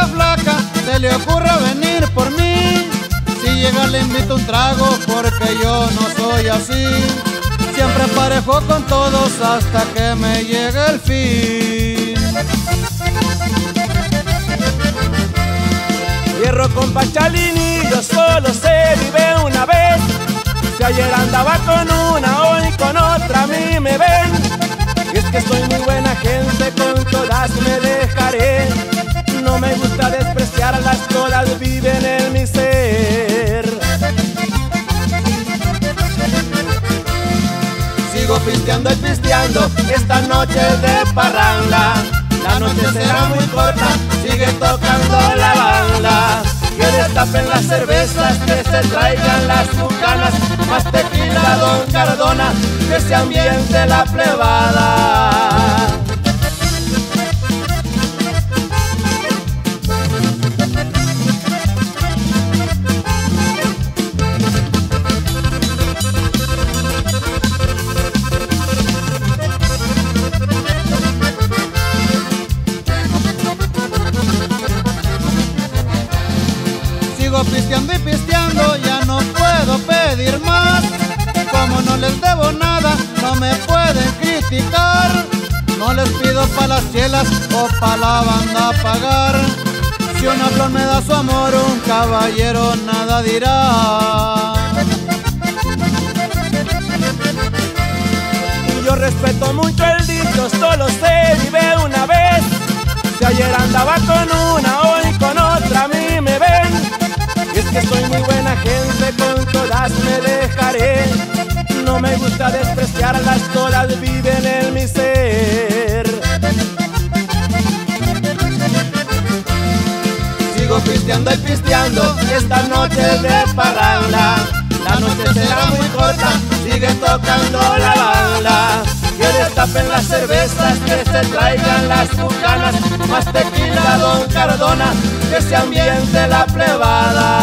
la flaca se le ocurra venir por mí. Si llega le invito un trago porque yo no soy así. Siempre parejo con todos hasta que me llegue el fin. Hierro con Pachalini, yo solo se vive una vez. Si ayer andaba con una, hoy con otra a mí me ven. Y es que soy muy buena gente, con todas me dejaré. No me gusta despreciarlas, todas viven en mi ser. Sigo pisteando y pisteando, esta noche es de parranda. La noche será muy corta, sigue tocando la banda. Que destapen las cervezas, que se traigan las bucanas. Más tequila, Don Cardona, que se ambiente la plebada. Sigo pisteando y pisteando, ya no puedo pedir más. Como no les debo nada, no me pueden criticar. No les pido pa' las chelas o pa' la banda pagar. Si un hablón me da su amor, un caballero nada dirá. Yo respeto mucho el dicho, solo se vive una vez. Si ayer andaba con una, hoy con otra a mí me ven. Y es que soy muy buena gente, con todas me dejaré. No me gusta despreciarlas, todas viven en mi ser. Sigo pisteando y pisteando, esta noche es de parranda. La noche será muy corta, sigue tocando la banda. Que destapen las cervezas, que se traigan las bucanas. Más tequila, Don Cardona, que se ambiente la plebada.